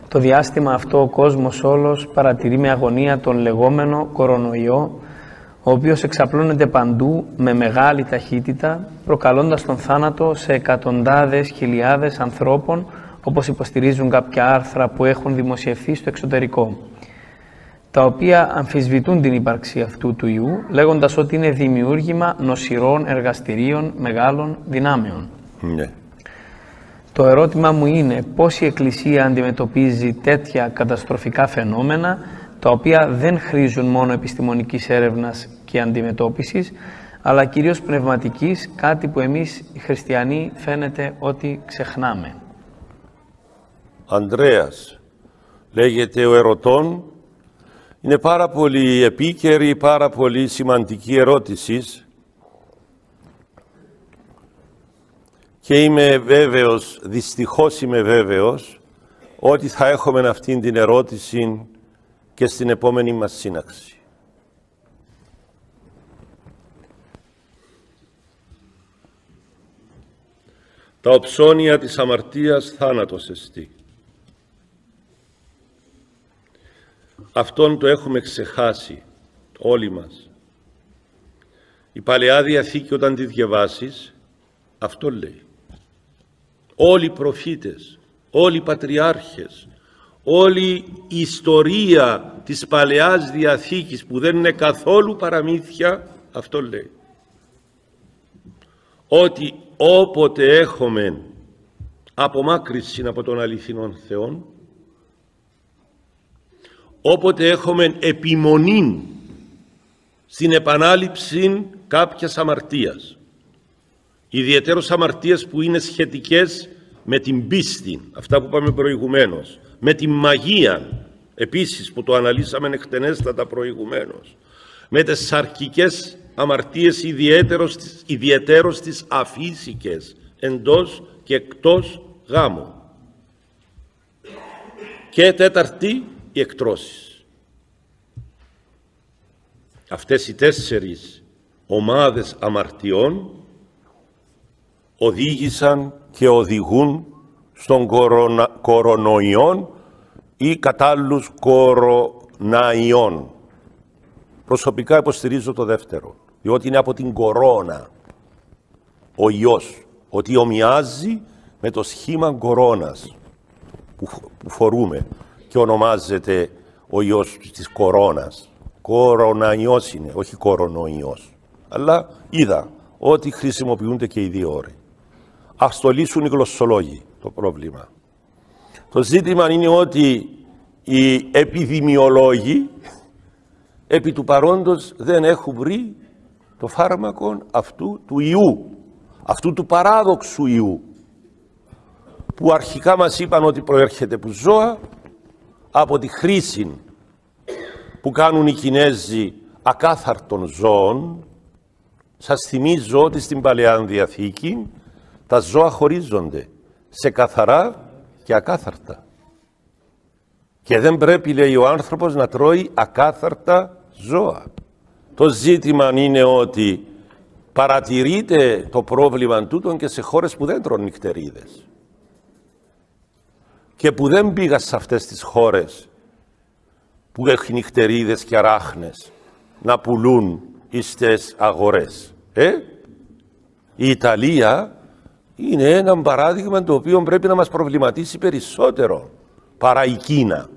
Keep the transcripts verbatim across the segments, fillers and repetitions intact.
Το διάστημα αυτό ο κόσμος όλος παρατηρεί με αγωνία τον λεγόμενο κορονοϊό, ο οποίος εξαπλώνεται παντού με μεγάλη ταχύτητα, προκαλώντας τον θάνατο σε εκατοντάδες χιλιάδες ανθρώπων, όπως υποστηρίζουν κάποια άρθρα που έχουν δημοσιευθεί στο εξωτερικό, τα οποία αμφισβητούν την ύπαρξη αυτού του ιού, λέγοντας ότι είναι δημιούργημα νοσηρών εργαστηρίων μεγάλων δυνάμεων. Ναι. Το ερώτημα μου είναι πώς η Εκκλησία αντιμετωπίζει τέτοια καταστροφικά φαινόμενα, τα οποία δεν χρήζουν μόνο επιστημονικής έρευνας και αντιμετώπισης, αλλά κυρίως πνευματικής, κάτι που εμείς οι χριστιανοί φαίνεται ότι ξεχνάμε. Ανδρέας, λέγεται ο ερωτών, είναι πάρα πολύ επίκαιρη, πάρα πολύ σημαντική ερώτηση και είμαι βέβαιος, δυστυχώς είμαι βέβαιος, ότι θα έχουμε αυτή την ερώτηση και στην επόμενη μας σύναξη. Τα οψώνια της αμαρτίας θάνατος εστί. Αυτόν το έχουμε ξεχάσει όλοι μας. Η Παλαιά Διαθήκη όταν τη διαβάσεις, αυτό λέει. Όλοι οι προφήτες, όλοι οι πατριάρχες, όλη η ιστορία της Παλαιάς Διαθήκης που δεν είναι καθόλου παραμύθια, αυτό λέει. Ότι όποτε έχουμε απομάκρυνση από τον αληθινόν Θεόν, όποτε έχουμε επιμονή στην επανάληψη κάποιας αμαρτίας, ιδιαιτέρως αμαρτίες που είναι σχετικές με την πίστη, αυτά που είπαμε προηγουμένως, με την μαγεία, επίσης που το αναλύσαμε εκτενέστατα προηγουμένως, με τις σαρκικές αμαρτίες ιδιαιτέρως, ιδιαιτέρως τις αφύσικες, εντός και εκτός γάμου. Και τέταρτη, οι εκτρώσεις. Αυτές οι τέσσερις ομάδες αμαρτιών οδήγησαν και οδηγούν στον κορονα, κορονοϊόν ή κατάλληλους κοροναϊών. Προσωπικά υποστηρίζω το δεύτερο, διότι είναι από την κορώνα ο ιός, ότι ομοιάζει με το σχήμα κορώνας που, που φορούμε και ονομάζεται ο ιός της κορώνας. Κοροναϊός είναι, όχι κορονοϊός. Αλλά είδα ότι χρησιμοποιούνται και οι δύο όροι. Ας το λύσουν οι γλωσσολόγοι το πρόβλημα. Το ζήτημα είναι ότι οι επιδημιολόγοι επί του παρόντος δεν έχουν βρει το φάρμακο αυτού του ιού, αυτού του παράδοξου ιού, που αρχικά μας είπαν ότι προέρχεται από ζώα, από τη χρήση που κάνουν οι Κινέζοι ακάθαρτων ζώων. Σας θυμίζω ότι στην Παλαιά Διαθήκη τα ζώα χωρίζονται σε καθαρά και ακάθαρτα. Και δεν πρέπει, λέει ο άνθρωπος, να τρώει ακάθαρτα ζώα. Το ζήτημα είναι ότι παρατηρείται το πρόβλημα τούτων και σε χώρες που δεν τρώνε νυχτερίδες. Και που δεν πήγα σε αυτές τις χώρες που έχουν νυχτερίδες και αράχνες να πουλούν στις αγορές. Ε? Η Ιταλία είναι ένα παράδειγμα το οποίο πρέπει να μας προβληματίσει περισσότερο παρά η Κίνα.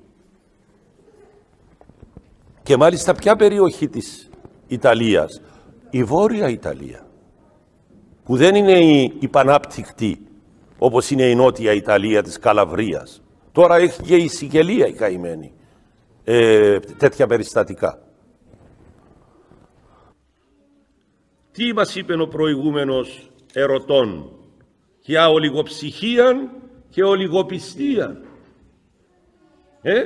Και μάλιστα ποια περιοχή της Ιταλίας? Η Βόρεια Ιταλία, που δεν είναι η, η πανάπτυκτη όπως είναι η Νότια Ιταλία της Καλαβρίας. Τώρα έχει και η Σικελία η καημένη ε, τέτοια περιστατικά. Τι μας είπε ο προηγούμενος ερωτών για ολιγοψυχία και ολιγοπιστία? Ε?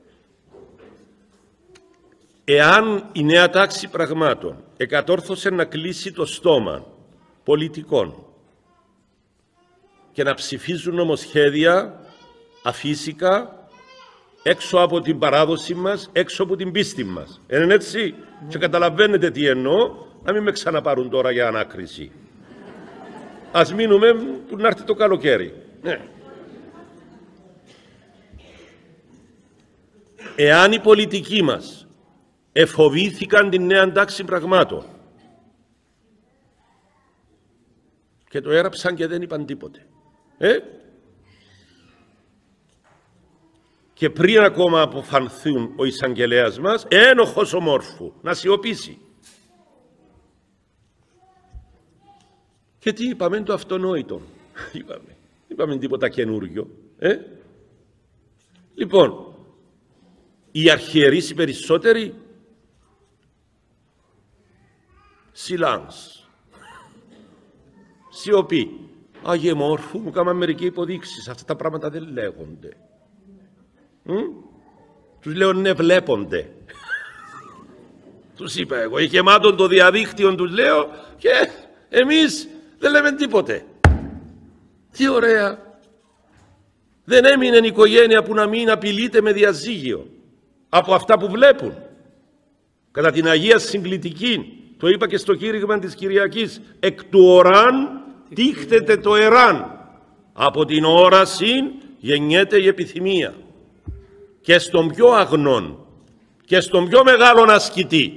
Εάν η νέα τάξη πραγμάτων εκατόρθωσε να κλείσει το στόμα πολιτικών και να ψηφίζουν νομοσχέδια αφύσικα έξω από την παράδοση μας, έξω από την πίστη μας. Είναι έτσι? Και καταλαβαίνετε τι εννοώ, να μην με ξαναπάρουν τώρα για ανάκριση. Ας μείνουμε που να έρθει το καλοκαίρι. Ναι. εάν οι πολιτικοί μας εφοβήθηκαν την νέα τάξη πραγμάτων και το έγραψαν και δεν είπαν τίποτε, ε? και πριν ακόμα αποφανθούν ο εισαγγελέας μας, ένοχος ομόρφου, να σιωπήσει. Και τι είπαμε, το αυτονόητο. είπαμε, είπαμε τίποτα καινούριο. Ε? Λοιπόν, οι αρχιερείς οι περισσότεροι, σιλάνς, σιωπή. Άγιε μόρφου, μου κάναν μερικές υποδείξεις, αυτά τα πράγματα δεν λέγονται. Μ? Τους λέω ναι, βλέπονται. Τους είπα εγώ, γεμάτον το διαδίκτυο τους λέω και εμείς δεν λέμε τίποτε. Τι ωραία. Δεν έμεινε η οικογένεια που να μην απειλείται με διαζύγιο από αυτά που βλέπουν. Κατά την Αγία Συγκλητική, το είπα και στο κήρυγμα της Κυριακής, εκ του οράν τίχτεται το εράν. Από την όραση γεννιέται η επιθυμία. Και στον πιο αγνόν και στον πιο μεγάλον ασκητή.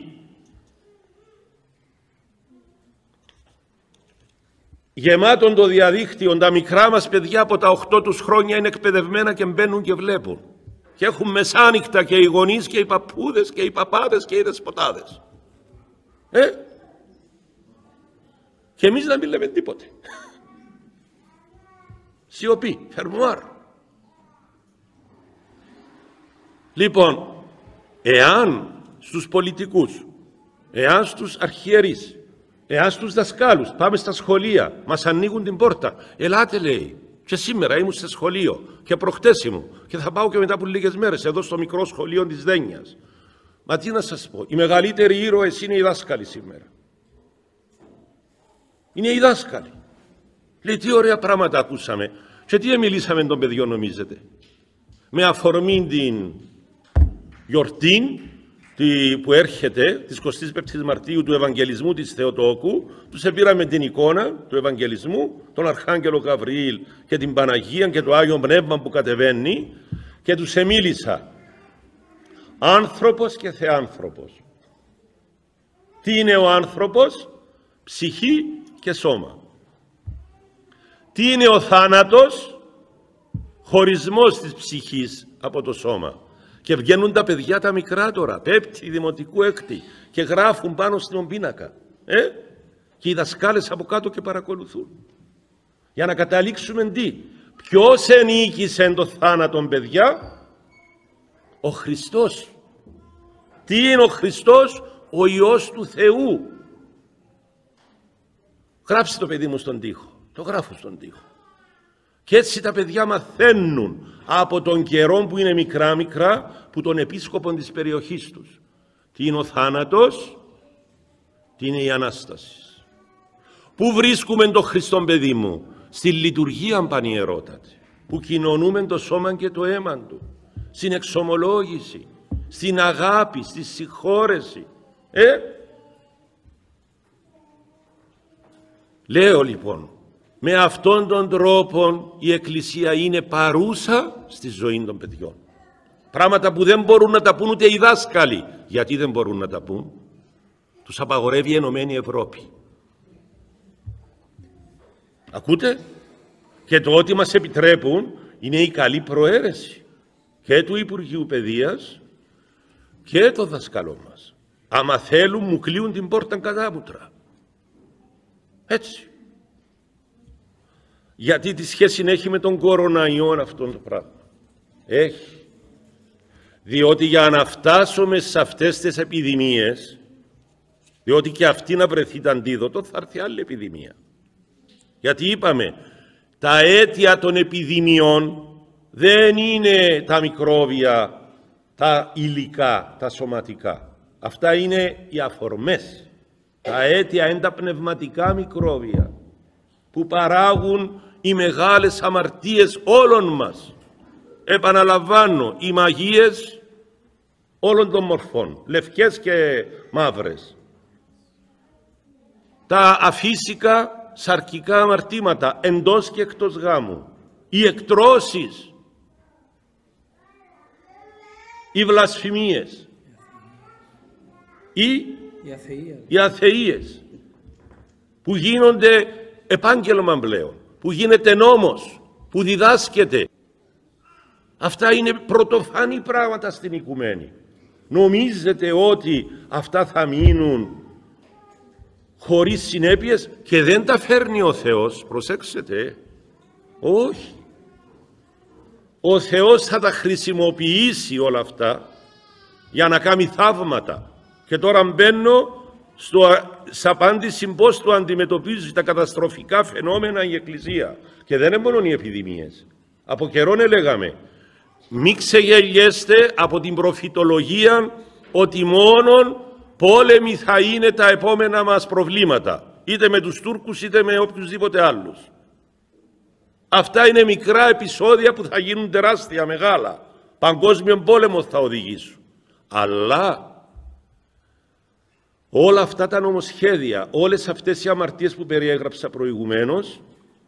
Γεμάτον το διαδίκτυο, τα μικρά μας παιδιά από τα οκτώ τους χρόνια είναι εκπαιδευμένα και μπαίνουν και βλέπουν. Και έχουν μεσάνυχτα και οι γονείς και οι παππούδες και οι παπάδες και οι δεσποτάδες. Ε? Και εμείς να μην λέμε τίποτε. Σιωπή, φερμουάρ. Λοιπόν, εάν στους πολιτικούς, εάν στους αρχιερείς, εάν στους δασκάλους, πάμε στα σχολεία, μας ανοίγουν την πόρτα, ελάτε λέει, και σήμερα ήμουν σε σχολείο και προχτές ήμουν και θα πάω και μετά από λίγες μέρες εδώ στο μικρό σχολείο της Δένειας. Μα τι να σας πω, οι μεγαλύτεροι ήρωες είναι οι δάσκαλοι σήμερα. Είναι οι δάσκαλοι. Λέει τι ωραία πράγματα ακούσαμε και τι μιλήσαμε των παιδιών νομίζετε. Με αφορμή την γιορτή που έρχεται της εικοστής πέμπτης Μαρτίου του Ευαγγελισμού της Θεοτόκου, τους επήραμε την εικόνα του Ευαγγελισμού, τον Αρχάγγελο Γαβριήλ και την Παναγία και το Άγιο Πνεύμα που κατεβαίνει και τους εμίλησα άνθρωπος και θεάνθρωπος. Τι είναι ο άνθρωπος? Ψυχή και σώμα. Τι είναι ο θάνατος? Χωρισμός της ψυχής από το σώμα. Και βγαίνουν τα παιδιά τα μικρά τώρα, πέπτη, δημοτικού, έκτη, και γράφουν πάνω στον πίνακα. Ε? Και οι δασκάλες από κάτω και παρακολουθούν. Για να καταλήξουμε τι? Ποιος ενίκησε το θάνατον, παιδιά? Ο Χριστός. Τι είναι ο Χριστός? Ο Υιός του Θεού. Γράψε το παιδί μου στον τοίχο. Το γράφω στον τοίχο. Και έτσι τα παιδιά μαθαίνουν από τον καιρό που είναι μικρά μικρά, που τον επίσκοπο της περιοχής τους. Τι είναι ο θάνατος? Τι είναι η Ανάσταση? Πού βρίσκουμε τον Χριστόν, παιδί μου? Στη λειτουργία πανιερότατη, που κοινωνούμε το σώμα και το αίμα του, στην εξομολόγηση, στην αγάπη, στη συγχώρεση. Ε? Λέω λοιπόν, με αυτόν τον τρόπο η Εκκλησία είναι παρούσα στη ζωή των παιδιών. Πράγματα που δεν μπορούν να τα πούν ούτε οι δάσκαλοι. Γιατί δεν μπορούν να τα πούν? Τους απαγορεύει η Ενωμένη Ευρώπη. Ακούτε? Και το ότι μας επιτρέπουν είναι η καλή προαίρεση και του Υπουργείου Παιδείας και των δασκαλών μας. Άμα θέλουν μου κλείουν την πόρτα κατάμουτρα. Έτσι. Γιατί τη σχέση έχει με τον κοροναϊό αυτόν το πράγμα? Έχει. Διότι για να φτάσουμε σε αυτές τις επιδημίες, διότι και αυτή να βρεθεί το αντίδοτο, θα έρθει άλλη επιδημία. Γιατί είπαμε, τα αίτια των επιδημιών δεν είναι τα μικρόβια, τα υλικά, τα σωματικά. Αυτά είναι οι αφορμές. Τα αίτια είναι τα πνευματικά μικρόβια που παράγουν οι μεγάλες αμαρτίες όλων μας. Επαναλαμβάνω, οι μαγείες όλων των μορφών, λευκές και μαύρες. Τα αφύσικα σαρκικά αμαρτήματα εντός και εκτός γάμου. Οι εκτρώσεις. οι βλασφημίες ή οι αθείες που γίνονται επάγγελμα πλέον, που γίνεται νόμος, που διδάσκεται. Αυτά είναι πρωτοφανή πράγματα στην οικουμένη. Νομίζετε ότι αυτά θα μείνουν χωρίς συνέπειες και δεν τα φέρνει ο Θεός? Προσέξτε, όχι. Ο Θεός θα τα χρησιμοποιήσει όλα αυτά για να κάνει θαύματα. Και τώρα μπαίνω στο, σε απάντηση πώς το αντιμετωπίζει τα καταστροφικά φαινόμενα η Εκκλησία. Και δεν είναι μόνο οι επιδημίες. Από καιρόν έλεγαμε, μη ξεγελιέστε από την προφητολογία ότι μόνον πόλεμοι θα είναι τα επόμενα μας προβλήματα, είτε με τους Τούρκους είτε με οποιουσδήποτε άλλους. Αυτά είναι μικρά επεισόδια που θα γίνουν τεράστια, μεγάλα. Παγκόσμιο πόλεμο θα οδηγήσουν. Αλλά όλα αυτά τα νομοσχέδια, όλες αυτές οι αμαρτίες που περιέγραψα προηγουμένως,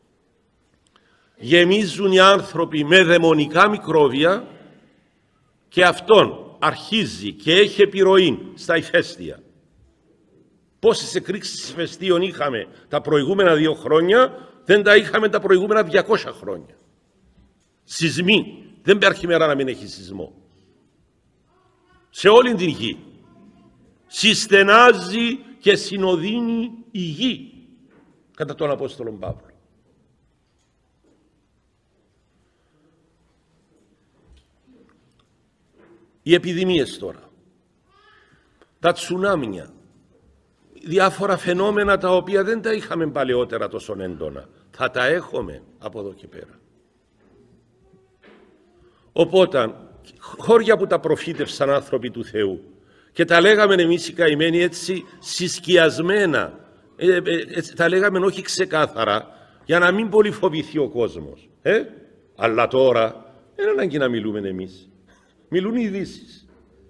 γεμίζουν οι άνθρωποι με δαιμονικά μικρόβια και αυτόν αρχίζει και έχει επιρροή στα ηφαίστεια. Πόσες εκρήξεις ηφαιστείων είχαμε τα προηγούμενα δύο χρόνια, δεν τα είχαμε τα προηγούμενα διακόσια χρόνια. Σεισμοί, δεν υπάρχει μέρα να μην έχει σεισμό. Σε όλη την γη συστενάζει και συνοδύνει η γη κατά τον Απόστολο Παύλο. Οι επιδημίες τώρα, τα τσουνάμια, διάφορα φαινόμενα τα οποία δεν τα είχαμε παλαιότερα τόσο έντονα, θα τα έχουμε από εδώ και πέρα. Οπότε, χώρια που τα προφήτευσαν άνθρωποι του Θεού και τα λέγαμε εμείς οι καημένοι έτσι συσκιασμένα, ε, ε, ε, τα λέγαμε όχι ξεκάθαρα, για να μην πολύ φοβηθεί ο κόσμος. Ε? Αλλά τώρα, δεν είναι ανάγκη να μιλούμε εμείς. Μιλούν οι ειδήσεις.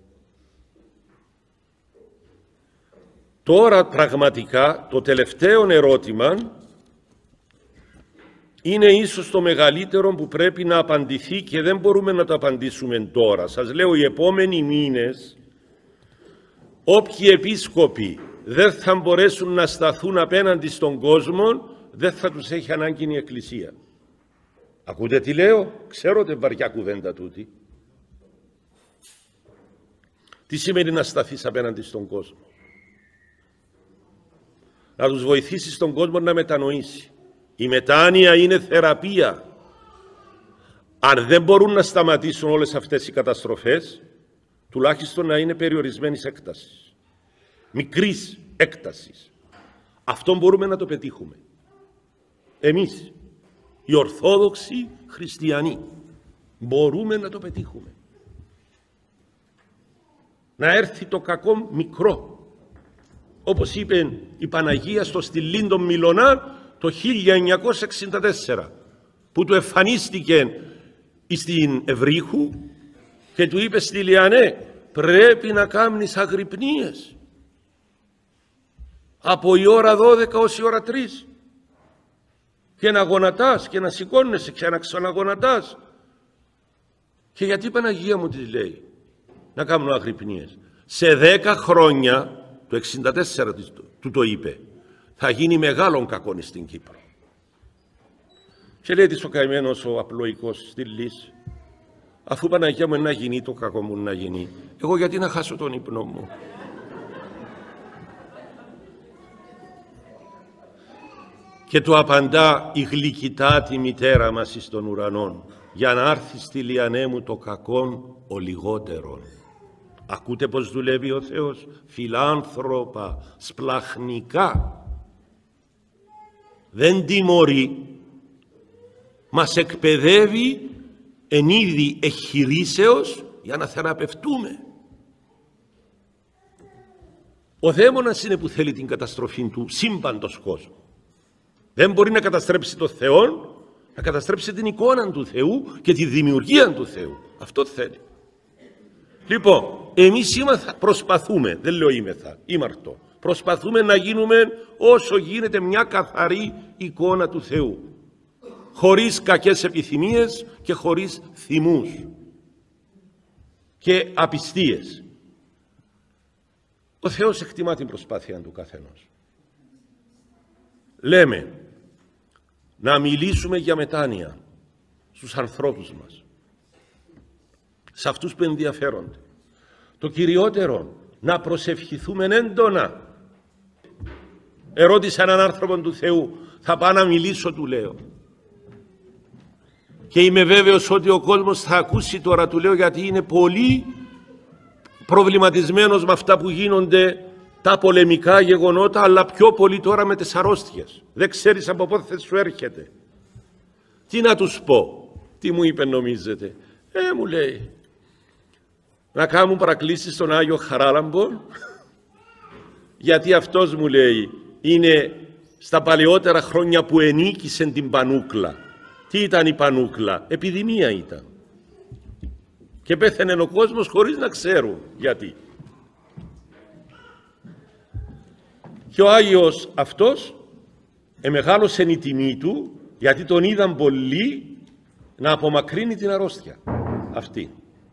Τώρα πραγματικά το τελευταίο ερώτημα είναι ίσως το μεγαλύτερο που πρέπει να απαντηθεί και δεν μπορούμε να το απαντήσουμε τώρα. Σας λέω, οι επόμενοι μήνες όποιοι επίσκοποι δεν θα μπορέσουν να σταθούν απέναντι στον κόσμο, δεν θα τους έχει ανάγκη η Εκκλησία. Ακούτε τι λέω? Ξέρω ότι βαριά κουβέντα τούτη. Τι σημαίνει να σταθείς απέναντι στον κόσμο? Να τους βοηθήσεις τον κόσμο να μετανοήσει. Η μετάνοια είναι θεραπεία. Αν δεν μπορούν να σταματήσουν όλες αυτές οι καταστροφές, τουλάχιστον να είναι περιορισμένης έκτασης. Μικρής έκτασης. Αυτό μπορούμε να το πετύχουμε. Εμείς, οι Ορθόδοξοι Χριστιανοί, μπορούμε να το πετύχουμε. Να έρθει το κακό μικρό. Όπως είπε η Παναγία στο Στυλίν των Μιλωνά το χίλια εννιακόσια εξήντα τέσσερα, που του εμφανίστηκε στην Ευρύχου και του είπε στη Λιανέ, πρέπει να κάνεις αγρυπνίες από η ώρα δώδεκα ως η ώρα τρεις και να γονατάς και να σηκώνεσαι και να ξαναγονατάς. Και γιατί η Παναγία μου της λέει να κάνουν αγρυπνίες? Σε δέκα χρόνια, το εξήντα τέσσερα του το είπε, θα γίνει μεγάλον κακόν στην Κύπρο. Και λέει της ο καημένος ο απλοϊκός στη λύση, αφού Παναγία μου να γίνει το κακό μου να γίνει, εγώ γιατί να χάσω τον ύπνο μου? Και του απαντά η γλυκητάτη μητέρα μας εις των ουρανών, για να έρθει στη Λιανέ μου το κακόν ο λιγότερον. Ακούτε πως δουλεύει ο Θεός? Φιλάνθρωπα, σπλαχνικά. Δεν τιμωρεί. Μας εκπαιδεύει εν είδη εχειρήσεως για να θεραπευτούμε. Ο δαίμονας είναι που θέλει την καταστροφή του σύμπαντος κόσμου. Δεν μπορεί να καταστρέψει τον Θεό, να καταστρέψει την εικόνα του Θεού και τη δημιουργία του Θεού. Αυτό θέλει. Λοιπόν, εμείς είμαθα, προσπαθούμε, δεν λέω είμεθα,ήμαρτο, προσπαθούμε να γίνουμε όσο γίνεται μια καθαρή εικόνα του Θεού, χωρίς κακές επιθυμίες και χωρίς θυμούς. και απιστίες. Ο Θεός εκτιμά την προσπάθεια του καθενός. Λέμε να μιλήσουμε για μετάνοια στους ανθρώπους μας, σε αυτούς που ενδιαφέρονται. Το κυριότερο, να προσευχηθούμε έντονα. Ερώτησα έναν άνθρωπο του Θεού, θα πάω να μιλήσω, του λέω. Και είμαι βέβαιος ότι ο κόσμος θα ακούσει τώρα, του λέω, γιατί είναι πολύ προβληματισμένος με αυτά που γίνονται, τα πολεμικά γεγονότα, αλλά πιο πολύ τώρα με τις αρρώστιες. Δεν ξέρεις από πότε σου έρχεται. Τι να τους πω, τι μου είπε νομίζετε? Ε, μου λέει, να κάνουν παρακλήσεις στον Άγιο Χαράλαμπο, γιατί αυτός, μου λέει, είναι στα παλαιότερα χρόνια που ενίκησε την πανούκλα. Τι ήταν η πανούκλα? Επιδημία ήταν. Και πέθανε ο κόσμος χωρίς να ξέρουν γιατί. Και ο Άγιος αυτός εμεγάλωσε η τιμή του, γιατί τον είδαν πολλοί να απομακρύνει την αρρώστια αυτή.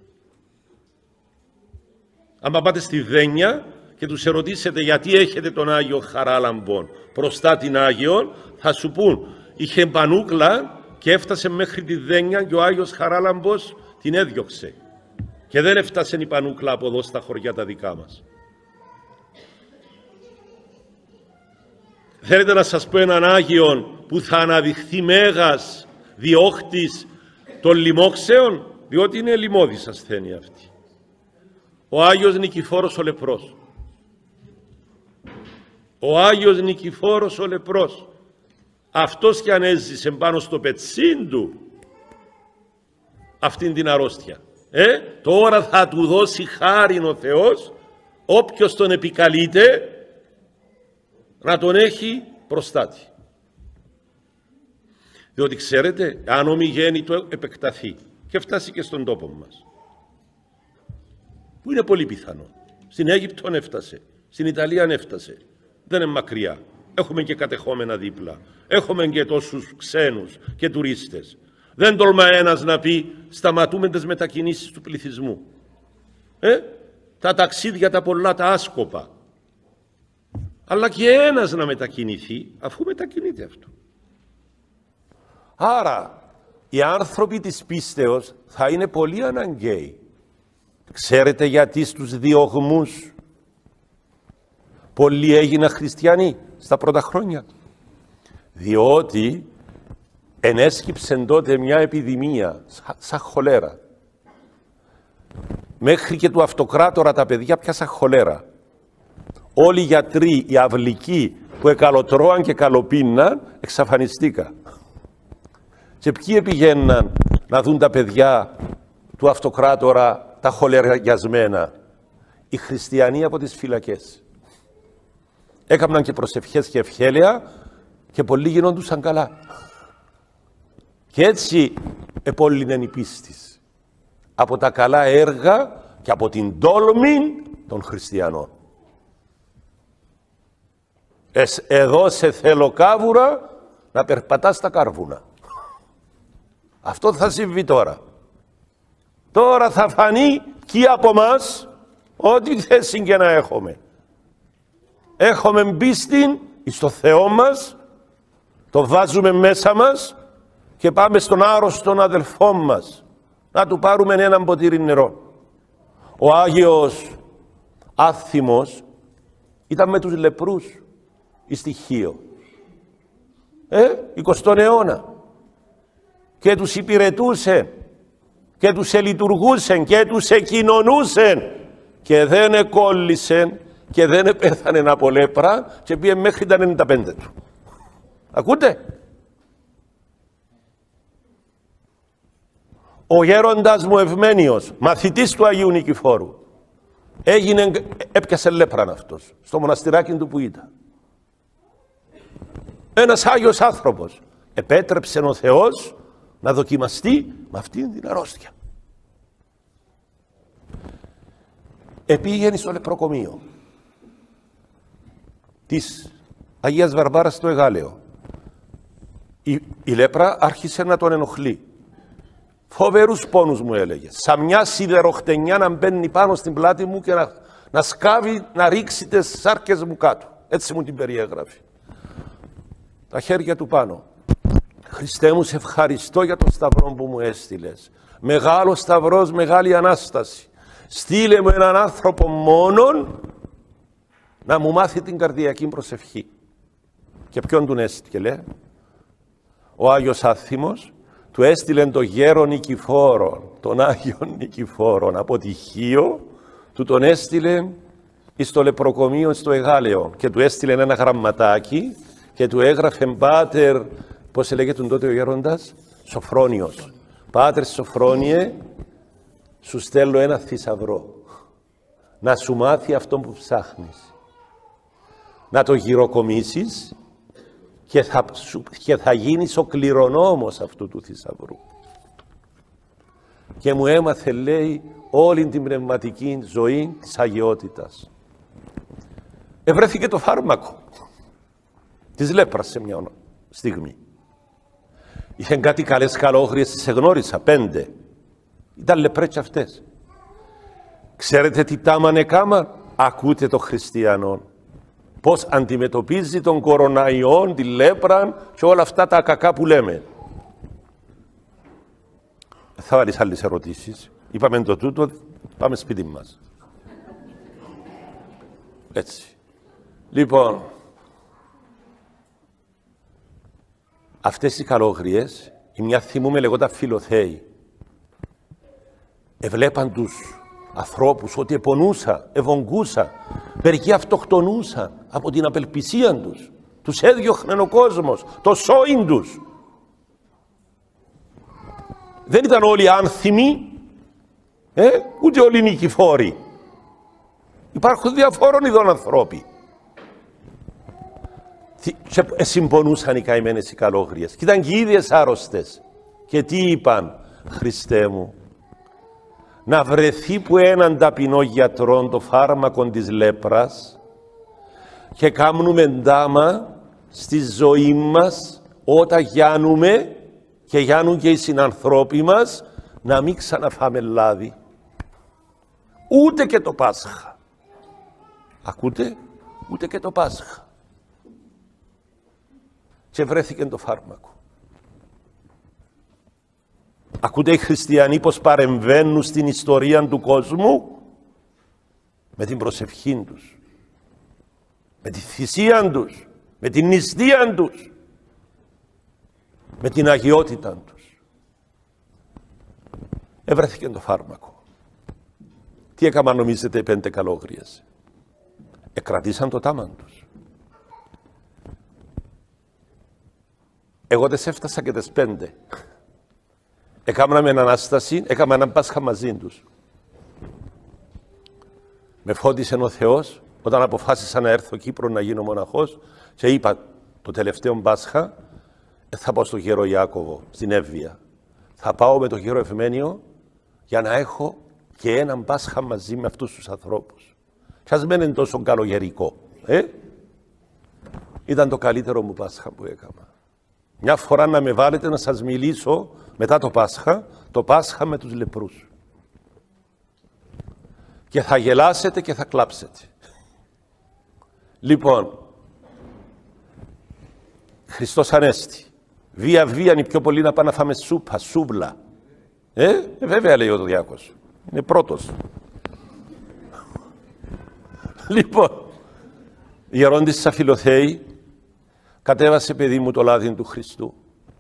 Άμα πάτε στη Δένεια και τους ερωτήσετε γιατί έχετε τον Άγιο Χαράλαμπον μπροστά την Άγιον, θα σου πούν, είχε πανούκλα και έφτασε μέχρι τη Δένεια και ο Άγιος Χαράλαμπος την έδιωξε. Και δεν έφτασε η πανούκλα από εδώ στα χωριά τα δικά μας. Θέλετε να σας πω έναν Άγιον που θα αναδειχθεί μέγας διώχτης των λοιμόξεων, διότι είναι λοιμώδης ασθένεια αυτή. Ο Άγιος Νικηφόρος ο Λεπρός. Ο Άγιος Νικηφόρος ο Λεπρός. Αυτός και αν έζησε πάνω στο πετσίν του αυτήν την αρρώστια. Ε, τώρα θα του δώσει χάριν ο Θεός, όποιος τον επικαλείται, να τον έχει προστάτη. Διότι ξέρετε, αν ομιγέννητο επεκταθεί και φτάσει και στον τόπο μας, που είναι πολύ πιθανό. Στην Αίγυπτο έφτασε, στην Ιταλία έφτασε, δεν είναι μακριά. Έχουμε και κατεχόμενα δίπλα, έχουμε και τόσους ξένους και τουρίστες. Δεν τολμά ένας να πει σταματούμε τις μετακινήσεις του πληθυσμού. Ε, τα ταξίδια τα πολλά τα άσκοπα. Αλλά και ένας να μετακινηθεί, αφού μετακινείται αυτό. Άρα οι άνθρωποι της πίστεως θα είναι πολύ αναγκαίοι. Ξέρετε γιατί στους διωγμούς πολλοί έγιναν χριστιανοί στα πρώτα χρόνια? Διότι ενέσκυψε τότε μια επιδημία σαν χολέρα. Μέχρι και του αυτοκράτορα τα παιδιά πιάσαν χολέρα. Όλοι οι γιατροί, οι αυλικοί που εκαλοτρώαν και καλοπίναν, εξαφανιστήκαν. Και ποιοι πηγαίναν να δουν τα παιδιά του αυτοκράτορα τα χολεριασμένα? Οι χριστιανοί από τις φυλακές. Έκαναν και προσευχές και ευχέλαια και πολλοί γινόντουσαν καλά. Και έτσι επόλυνε η πίστη από τα καλά έργα και από την τόλμη των χριστιανών. Εσ, εδώ σε θέλω κάβουρα να περπατάς στα κάρβουνα. Αυτό θα συμβεί τώρα. Τώρα θα φανεί και από μας ό,τι θέση και να έχουμε. Έχουμε πίστη στο Θεό μας, το βάζουμε μέσα μας και πάμε στον άρρωστον αδελφό μας να του πάρουμε ένα ποτήρι νερό. Ο Άγιος Άθιμος ήταν με τους λεπρούς εις τη Χίο. Ε, εικοστόν αιώνα. Και τους υπηρετούσε και τους ελειτουργούσε και τους εκοινωνούσε και δεν εκόλλησε και δεν πέθανε από λέπρα και πήγε μέχρι τα ενενήντα πέντε του. Ακούτε? Ο γέροντας μου Ευμένιος, μαθητής του Αγίου Νικηφόρου, έγινε, έπιασε λέπραν αυτός, στο μοναστηράκι του που ήταν. Ένας Άγιος άνθρωπος. Επέτρεψε ο Θεός να δοκιμαστεί με αυτήν την αρρώστια. Επήγαινε στο λεπροκομείο της Αγίας Βαρβάρας στο Εγάλεο. Η, η λέπρα άρχισε να τον ενοχλεί. Φοβερούς πόνους μου έλεγε. Σαν μια σιδεροχτενιά να μπαίνει πάνω στην πλάτη μου και να, να σκάβει, να ρίξει τις σάρκες μου κάτω. Έτσι μου την περιέγραφε. Τα χέρια του πάνω. Χριστέ μου, σε ευχαριστώ για τον σταυρό που μου έστειλες. Μεγάλο σταυρός, μεγάλη Ανάσταση. Στείλε μου έναν άνθρωπο μόνον να μου μάθει την καρδιακή προσευχή. Και ποιον τον έστειλε? Ο Άγιος Άθιμος του έστειλε τον γέρο Νικηφόρο, τον Άγιο Νικηφόρο από τη Χίο, του τον έστειλε στο λεπροκομείο στο Εγάλεο και του έστειλε ένα γραμματάκι και του έγραφε πάτερ, πώς λέγεται τον τότε ο γέροντας, Σοφρόνιος. Πάτερ Σοφρόνιε, σου στέλνω ένα θησαυρό, να σου μάθει αυτό που ψάχνεις. Να το γυροκομίσεις και θα, και θα γίνεις ο κληρονόμος αυτού του θησαυρού. Και μου έμαθε, λέει, όλη την πνευματική ζωή της αγιότητας. Ευρέθηκε το φάρμακο της λέπρας σε μια στιγμή. Είχαν κάτι καλές καλόγριες, τις εγνώρισα, πέντε. Ήταν λεπρές αυτές. Ξέρετε τι τάμαν έκαμα? Ακούτε το χριστιανό. Πώς αντιμετωπίζει τον κοροναϊόν, τη λέπρα και όλα αυτά τα κακά που λέμε. Θα βάλεις άλλες ερωτήσεις. Είπαμε το τούτο, πάμε σπίτι μας. Έτσι. Λοιπόν, αυτές οι καλόγριες, η μια θυμούμε λεγόταν Φιλοθέη. Εβλέπαν τους ανθρώπους ότι επονούσα, ευογκούσα, μερικοί αυτοκτονούσαν από την απελπισία τους. Τους έδιωχνε ο κόσμος, το σόιν τους. Δεν ήταν όλοι άνθιμοι, ε, ούτε όλοι νικηφόροι. Υπάρχουν διαφόρων ειδών ανθρώποι. Και συμπονούσαν οι καημένες οι καλόγριες. Και ήταν και οι ίδιες άρρωστες. Και τι είπαν? Χριστέ μου, να βρεθεί που έναν ταπεινό γιατρόν το φάρμακο της λέπρας και κάνουμε ντάμα στη ζωή μας όταν γιάνουμε και γιάνουν και οι συνανθρώποι μας να μην ξαναφάμε λάδι. Ούτε και το Πάσχα. Ακούτε? Ούτε και το Πάσχα. Και βρέθηκε το φάρμακο. Ακούτε οι χριστιανοί πως παρεμβαίνουν στην ιστορία του κόσμου? Με την προσευχή τους, με τη θυσία τους, με την νηστεία τους, με την αγιότητα τους. Έβρεθηκε το φάρμακο. Τι έκαναν νομίζετε οι πέντε καλόγριες? Εκρατήσαν το τάμαν τους. Εγώ τις έφτασα και τις πέντε. Έκαναμε Ανάσταση, έκαναμε έναν Πάσχα μαζί τους. Με φώτισε ο Θεός όταν αποφάσισα να έρθω Κύπρο να γίνω μοναχός και είπα το τελευταίο Πάσχα θα πάω στο γέρο Ιάκωβο, στην Εύβοια. Θα πάω με το γέρο Ευμένιο για να έχω και έναν Πάσχα μαζί με αυτούς τους ανθρώπους. Και ας μην είναι τόσο καλογερικό. Ε? Ήταν το καλύτερο μου Πάσχα που έκανα. Μια φορά να με βάλετε να σας μιλήσω μετά το Πάσχα, το Πάσχα με τους λεπρούς. Και θα γελάσετε και θα κλάψετε. Λοιπόν, Χριστός Ανέστη. Βία βία είναι πιο πολύ να πάμε να φάμε σούπα, σούβλα. Ε, ε βέβαια λέει ο Διάκος. Είναι πρώτος. Λοιπόν, η γερόντισσα της Αφιλοθέη κατέβασε, παιδί μου, το λάδι του Χριστού.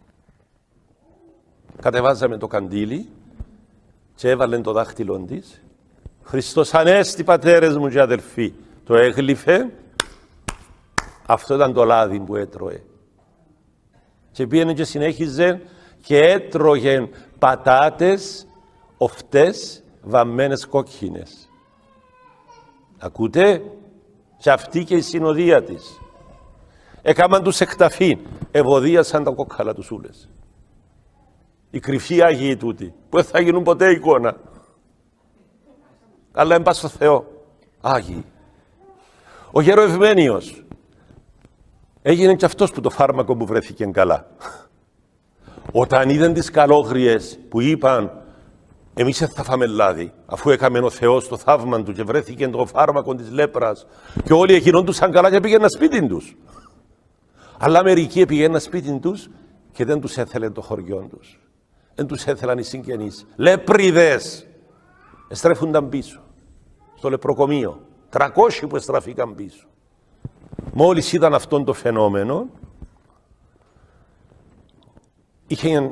Κατεβάζαμε το καντήλι και έβαλε το δάχτυλο της. Χριστός Ανέστη, πατέρες μου και αδελφοί. Το έγλυφε. Αυτό ήταν το λάδι που έτρωε. Και πήγαινε και συνέχιζε και έτρωγε πατάτες, οφτές, βαμμένες κόκκινες. Ακούτε? Και αυτή και η συνοδεία της. Έκαναν τους εκταφή, ευωδίασαν τα κόκκαλα τους ούλες. Οι κρυφοί Άγιοι τούτοι, που δεν θα γίνουν ποτέ εικόνα. Αλλά εμπά στο Θεό, Άγιοι. Ο γέρο Ευμένιος έγινε και αυτός που το φάρμακο που βρέθηκε καλά. Όταν είδαν τις καλόγριες που είπαν εμείς δεν θα φάμε λάδι, αφού έκαμε ο Θεός το θαύμα του και βρέθηκε το φάρμακο της λέπρας και όλοι εγινόντουσαν καλά και πήγαιναν σπίτι τους. Αλλά μερικοί πήγαιναν σπίτι τους και δεν τους έθελε το χωριό τους. Δεν τους έθελαν οι συγγενείς. Λεπρίδες εστρέφονταν πίσω στο λεπροκομείο. Τρακόσιοι που εστραφήκαν πίσω. Μόλις είδαν αυτόν το φαινόμενο, είχε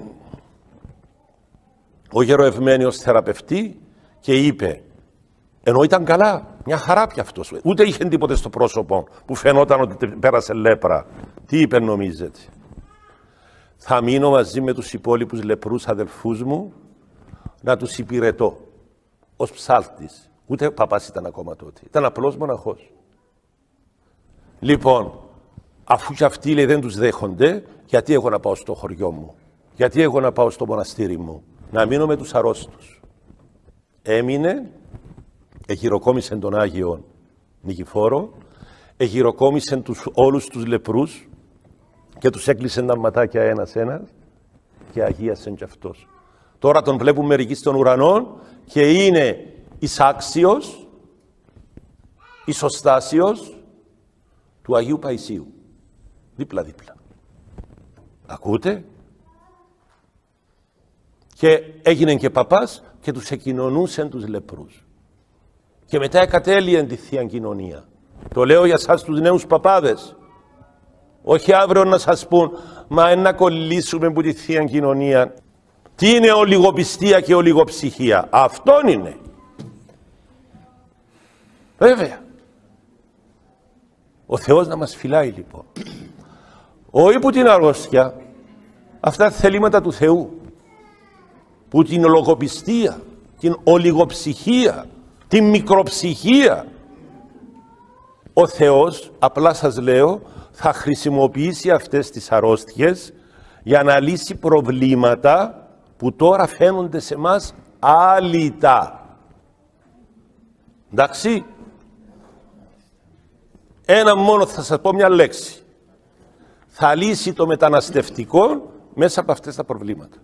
ο γεροευμένιος θεραπευτή και είπε, ενώ ήταν καλά, μια χαρά πια αυτός, ούτε είχε τίποτε στο πρόσωπο που φαινόταν ότι πέρασε λέπρα. Τι είπε νομίζετε? Θα μείνω μαζί με τους υπόλοιπους λεπρούς αδελφούς μου να τους υπηρετώ ως ψάλτης. Ούτε παπάς ήταν ακόμα τότε, ήταν απλός μοναχός. Λοιπόν, αφού και αυτοί λέει, δεν τους δέχονται, γιατί εγώ να πάω στο χωριό μου, γιατί εγώ να πάω στο μοναστήρι μου, να μείνω με τους αρρώστους. Έμεινε, εγειροκόμησε τον Άγιο Νικηφόρο, εγειροκόμησε τους, όλους τους λεπρούς και τους έκλεισε τα ματάκια ένας-ένας και αγίασε κι αυτός. Τώρα τον βλέπουν μερικοί στον ουρανό και είναι εισάξιος, ισοστάσιος του Αγίου Παϊσίου. Δίπλα-δίπλα. Ακούτε? Και έγινε και παπάς και τους εκοινωνούσαν τους λεπρούς. Και μετά εκατέλειαν τη Θεία Κοινωνία. Το λέω για σας τους νέους παπάδες. Όχι αύριο να σας πούν, μα να κολλήσουμε από τη Θεία Κοινωνία. Τι είναι ολιγοπιστία και ολιγοψυχία? Αυτόν είναι. Βέβαια. Ο Θεός να μας φυλάει λοιπόν. Όχι που την αρρώστια, αυτά θελήματα του Θεού. Που την λογοπιστία, την ολιγοψυχία, την μικροψυχία. Ο Θεός, απλά σας λέω, θα χρησιμοποιήσει αυτές τις αρρώστιες για να λύσει προβλήματα που τώρα φαίνονται σε μας άλυτα. Εντάξει. Ένα μόνο θα σας πω μια λέξη. Θα λύσει το μεταναστευτικό μέσα από αυτές τα προβλήματα.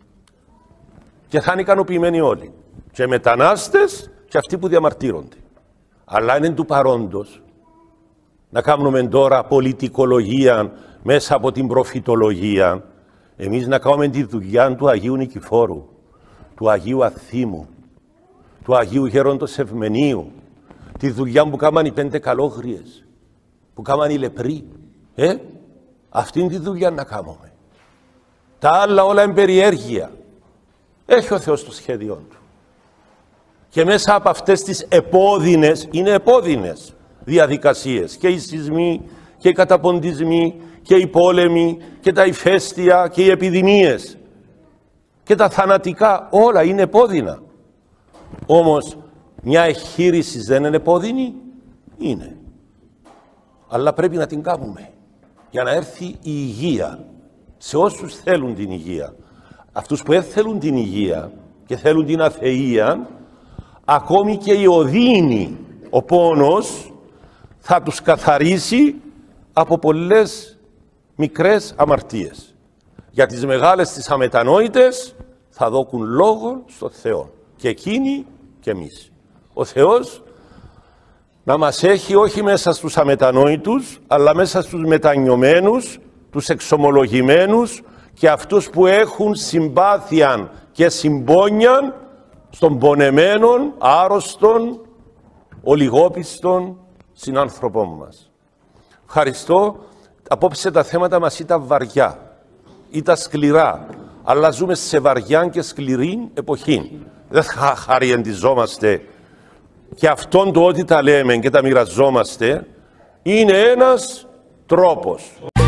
Και θα είναι ικανοποιημένοι όλοι. Και μετανάστες και αυτοί που διαμαρτύρονται. Αλλά είναι του παρόντος να κάνουμε τώρα πολιτικολογία μέσα από την προφητολογία. Εμείς να κάνουμε τη δουλειά του Αγίου Νικηφόρου, του Αγίου Αθήμου, του Αγίου Γέροντος Ευμενίου, τη δουλειά που κάμαν οι πέντε καλόγριες, που κάμαν οι λεπροί. Ε, αυτήν τη δουλειά να κάνουμε. Τα άλλα όλα είναι περιέργεια. Έχει ο Θεός το σχέδιό του. Και μέσα από αυτές τις επώδυνες, είναι επώδυνες διαδικασίες, και οι σεισμοί και οι καταποντισμοί και οι πόλεμοι και τα ηφαίστεια και οι επιδημίες και τα θανατικά, όλα είναι επώδυνα. Όμως μια εγχείρηση δεν είναι επώδυνη? Είναι. Αλλά πρέπει να την κάνουμε για να έρθει η υγεία σε όσους θέλουν την υγεία. Αυτούς που δεν θέλουν την υγεία και θέλουν την αθεία, ακόμη και η οδύνη, ο πόνος, θα τους καθαρίσει από πολλές μικρές αμαρτίες. Για τις μεγάλες τις αμετανόητες θα δώκουν λόγο στο Θεό. Και εκείνοι και εμείς. Ο Θεός να μας έχει όχι μέσα στους αμετανόητους, αλλά μέσα στους μετανιωμένους, τους εξομολογημένους και αυτούς που έχουν συμπάθεια και συμπόνια στον πονεμένον, άρρωστον, ολιγόπιστον συνάνθρωπό μας. Ευχαριστώ. Απόψε τα θέματα μας ήταν βαριά, ήταν σκληρά, αλλά ζούμε σε βαριά και σκληρή εποχή. Δεν θα χαριεντιζόμαστε, και αυτόν το ότι τα λέμε και τα μοιραζόμαστε είναι ένας τρόπος.